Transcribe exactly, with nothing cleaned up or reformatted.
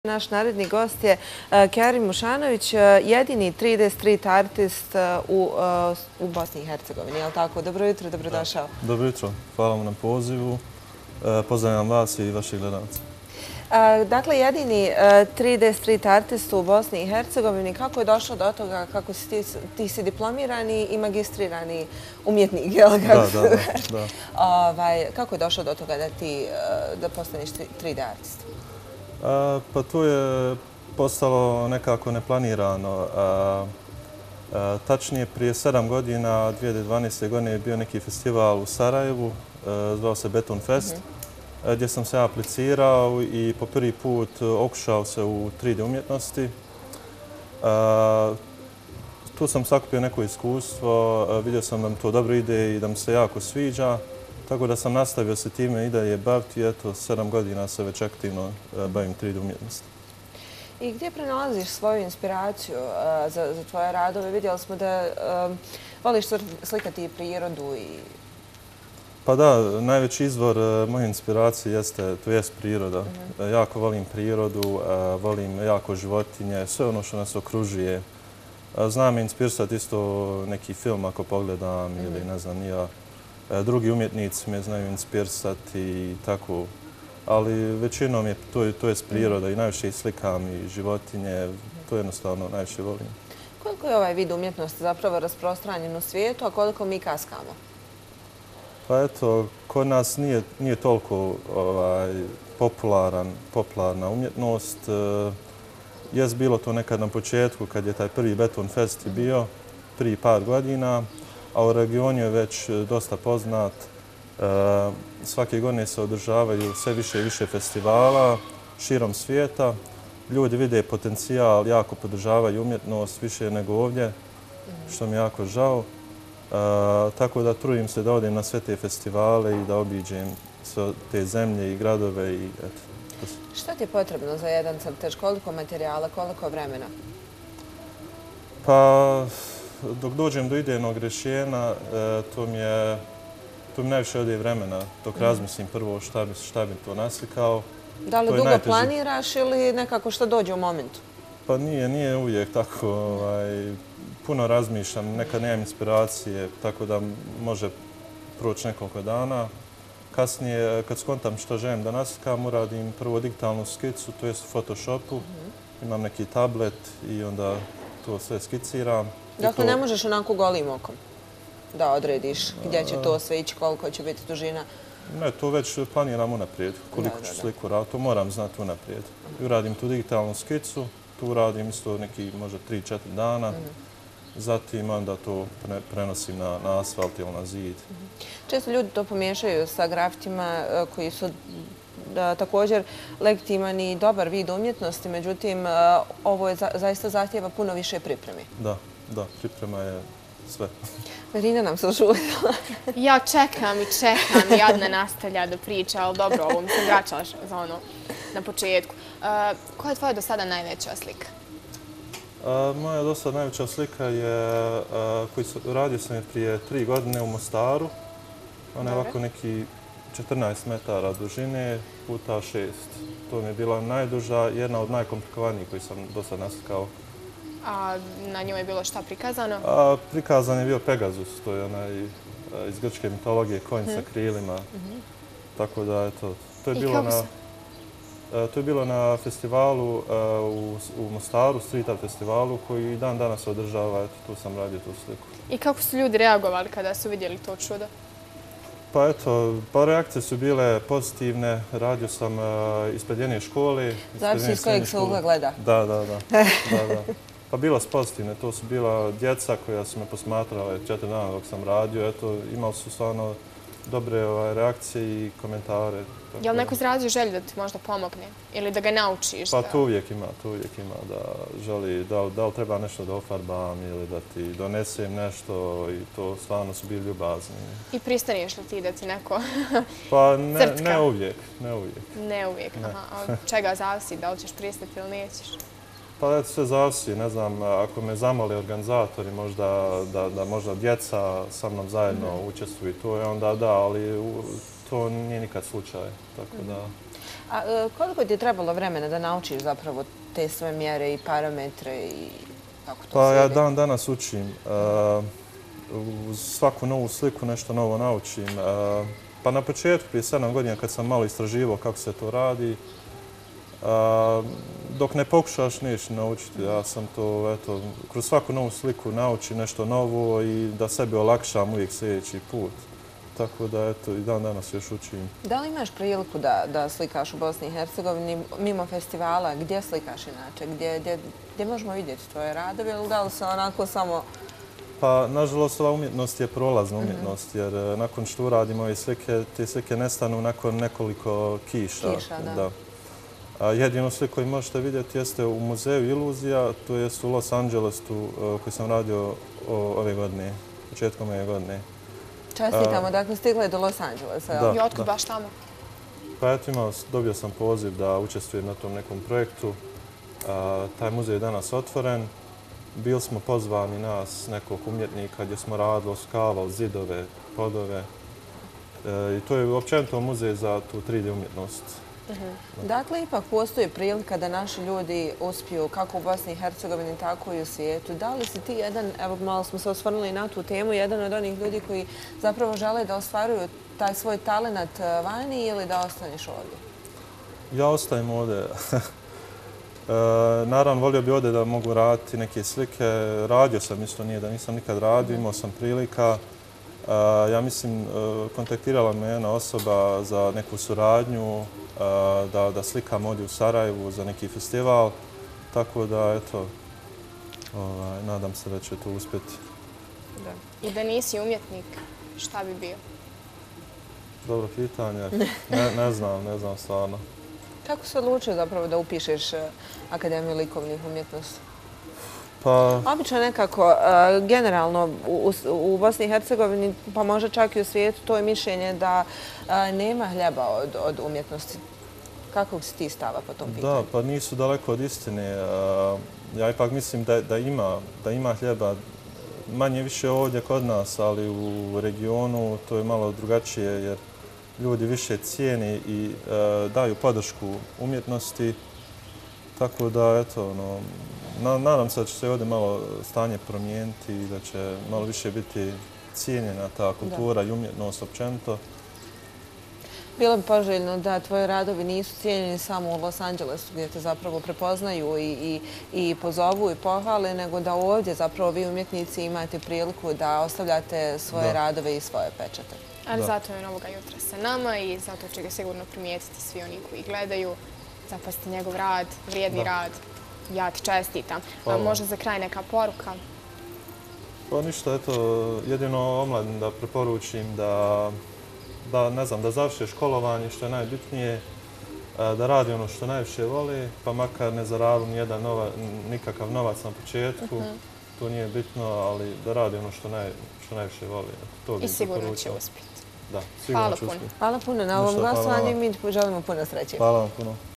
Naš naredni gost je Kerim Mušanović, jedini tri D street artist u, u Bosni i Hercegovini. Je li tako? Dobro jutro, dobrodošao. Dobro jutro, hvala vam na pozivu. Pozdravljam vas i vaših gledalaca. Dakle, jedini tri D street artist u Bosni i Hercegovini. Kako je došlo do toga? Kako si ti, ti si diplomirani i magistrirani umjetnik, je li? Da, da, da. da. Ovaj, kako je došlo do toga da ti da postaneš tri D artist? A, pa tu je postalo nekako neplanirano. A, a, tačnije, prije sedam godina, dvije tisuće dvanaeste. godine, je bio neki festival u Sarajevu, a, zvao se Beton Fest, mm-hmm. gdje sam se aplicirao i po prvi put okušao se u tri D umjetnosti. A, tu sam sakupio neko iskustvo, a, vidio sam da mi to dobro ide i da mi se jako sviđa. Tako da sam nastavio se time i dalje baviti i eto, sedam godina se već aktivno bavim tri D umjetnosti. I gdje pronalaziš svoju inspiraciju za, za tvoje radove? Vidjeli smo da um, voliš slikati prirodu i... Pa da, najveći izvor moje inspiracije jeste, to jest priroda. Mm-hmm. Jako volim prirodu, volim jako životinje, sve ono što nas okružuje. Znam me inspirisati isto neki film ako pogledam mm-hmm. ili ne znam, nija. Drugi umjetnici me znaju inspirisati i tako, ali većinom je to, to je priroda i najviše slikam i životinje, to jednostavno najviše volim. Koliko je ovaj vid umjetnosti zapravo rasprostranjen u svijetu, a koliko mi kaskamo? Pa eto, kod nas nije, nije toliko ovaj, popularan, popularna umjetnost. Jes bilo to nekad na početku kad je taj prvi Beton Fest bio, prije par godina. A u regionu je već dosta poznat. Svake godine se održavaju sve više i više festivala širom svijeta. Ljudi vide potencijal, jako podržavaju umjetnost više nego ovdje, što mi je jako žao. Tako da trudim se da odem na sve te festivale i da obiđem sve te zemlje i gradove. I eto. Šta ti je potrebno za jedan crtež? Koliko materijala, koliko vremena? Pa... Dok dođem do idejnog rješenja, to mi je to mi najviše ode vremena, dok mm. razmislim prvo šta bi, šta bi to naslikao. Da li dugo najteži... planiraš ili nekako što dođe u momentu? Pa nije, nije uvijek tako. Ovaj, puno razmišljam, nekad nemam inspiracije, tako da može proći nekoliko dana. Kasnije, kad skontam što želim da naslikam, uradim prvo digitalnu skicu, to jest u Photoshopu. Mm-hmm. Imam neki tablet i onda to sve skiciram. Dakle, ne možeš onako golim okom da odrediš gdje će to sve ići, koliko će biti dužina? Ne, to već planiram unaprijed, koliko ću sliku raditi, to moram znati unaprijed. Uradim tu digitalnu skicu, tu uradim isto neki možda tri četiri dana, zatim onda to prenosim na, na asfalt ili na zid. Često ljudi to pomiješaju sa grafitima koji su da, također legitiman i dobar vid umjetnosti, međutim, ovo je za, zaista zahtjeva puno više pripremi. Da. Da, priprema je sve. Marina nam se ožuljila. Ja čekam i čekam, jadna nastavlja da priča, ali dobro, ovo mi se vraćaš za ono na početku. Uh, koja je tvoja do sada najveća slika? Uh, moja do sada najveća slika je, uh, koju radio sam je prije tri godine u Mostaru. Ona je ovako neki četrnaest metara dužine puta šest. To mi je bila najduža, jedna od najkomplikovanijih koju sam do sada naslikao. A na njoj je bilo šta prikazano? A, prikazan je bio Pegasus, to je onaj iz grčke mitologije, konj hmm. sa krilima. Mm-hmm. Tako da, eto, to je, bilo na, to je bilo na festivalu u, u Mostaru, Street Art festivalu, koji dan danas održava, eto, tu sam radio tu sliku. I kako su ljudi reagovali kada su vidjeli to čudo? Pa eto, pa reakcije su bile pozitivne. Radio sam uh, ispred jedne škole. Zavisi iz kojeg se ugla gleda. Da, da, da. da, da. Pa bila su pozitivne, to su bila djeca koja su me posmatrala četiri dana dok sam radio. Eto, imali su stvarno dobre ovaj, reakcije i komentare. Je li neko izrazio želju da ti možda pomogne ili da ga naučiš? Pa da... to uvijek ima, to uvijek ima da želi, da, da li treba nešto da ofarbam ili da ti donesem nešto i to stvarno su bili ljubazni. I pristaneš li ti da ti neko pa ne, crtka? Ne uvijek, ne uvijek. Ne uvijek, ne. Aha. A od čega zavisi, da li ćeš pristati ili nećeš? Pa eto, sve zavisi, ne znam, ako me zamole organizatori, možda da, da možda djeca sa mnom zajedno mm. učestvuju, to je onda da, ali to nije nikad slučaj, tako da... A e, koliko ti je trebalo vremena da naučiš zapravo te sve mjere i parametre i kako to Pa ja slijedi? dan danas učim. Uh, uz svaku novu sliku nešto novo naučim. Uh, pa na početku, prije sedam godina kad sam malo istraživao kako se to radi, uh, dok ne pokušaš nećeš naučiti. Ja sam to, eto, kroz svaku novu sliku naučim nešto novo i da sebi olakšam uvijek sljedeći put. Tako da, eto, i dan danas još učim. Da li imaš priliku da, da slikaš u Bosni i Hercegovini mimo festivala? Gdje slikaš inače? Gdje, gdje, gdje možemo vidjeti tvoje radove ili da li se onako samo... Pa, nažalost, ova umjetnost je prolazna umjetnost, jer e, nakon što uradimo ove slike, te slike nestanu nakon nekoliko kiša. Kiša, da. A jedinu sliku koju možete vidjeti jeste u muzeju Iluzija, to je u Los Angelesu koji sam radio o, ove godine, početkom ove godine. Čestitamo, dakle stigla je do Los Angelesa. Da. I otkud baš tamo? Pa eto, imao, dobio sam poziv da učestvujem na tom nekom projektu. A, taj muzej je danas otvoren. Bili smo pozvani nas, nekog umjetnika, gdje smo radili, oskavali zidove, podove. E, I to je općenito muzej za tu tri D umjetnost. Uh-huh. Dakle, ipak postoji prilika da naši ljudi uspiju kako u Bosni i Hercegovini, tako i u svijetu. Da li si ti jedan, evo malo smo se osvrnuli na tu temu, jedan od onih ljudi koji zapravo žele da ostvaruju taj svoj talenat vani ili da ostaneš ovdje? Ja ostajem ovdje. E, naravno, volio bi ovdje da mogu raditi neke slike. Radio sam isto, nije da nisam nikad radio, imao sam prilika. E, ja mislim, e, kontaktirala me jedna osoba za neku suradnju, e, da, da slikam ovdje u Sarajevu za neki festival. Tako da, eto, ovaj, nadam se da će to uspjeti. Da. I da nisi umjetnik, šta bi bio? Dobro pitanje. Ne, ne znam, ne znam stvarno. Kako se odlučio zapravo da upišeš Akademiju likovnih umjetnosti? Pa, Obično nekako, generalno u, u Bosni i Hercegovini, pa možda čak i u svijetu, to je mišljenje da nema hljeba od, od umjetnosti. Kakvog si ti stava po tom pitanju? da, pa nisu daleko od istine. Ja ipak mislim da, da, ima, da ima hljeba manje više ovdje kod nas, ali u regionu to je malo drugačije jer ljudi više cijene i e, daju podršku umjetnosti. Tako da, eto, ono, na, nadam se da će se ovdje malo stanje promijeniti i da će malo više biti cijenjena ta kultura da. I umjetnost općenito. Bilo bi poželjno da tvoji radovi nisu cijenjeni samo u Los Angelesu gdje te zapravo prepoznaju i, i, i pozovu i pohvale, nego da ovdje zapravo vi umjetnici imate priliku da ostavljate svoje da. radove i svoje pečate. Ali da. Zato je ovoga jutra sa nama i zato će ga sigurno primijetiti svi oni koji gledaju, zapasti njegov rad, vrijedni da. rad. Ja ti čestitam. A možda za kraj neka poruka? Pa ništa, eto, jedino omladin da preporučim da da, ne znam, da završe školovanje, što je najbitnije, da radi ono što najviše voli, pa makar ne zaradi nijedan nova, nikakav novac na početku, uh-huh. to nije bitno, ali da radi ono što, naj, što najviše voli. To I sigurno će uspjeti. Da, sigurno hvala će puno. uspjeti. Hvala puno na ovom glasovanju i mi želimo puno sreće. Hvala vam puno.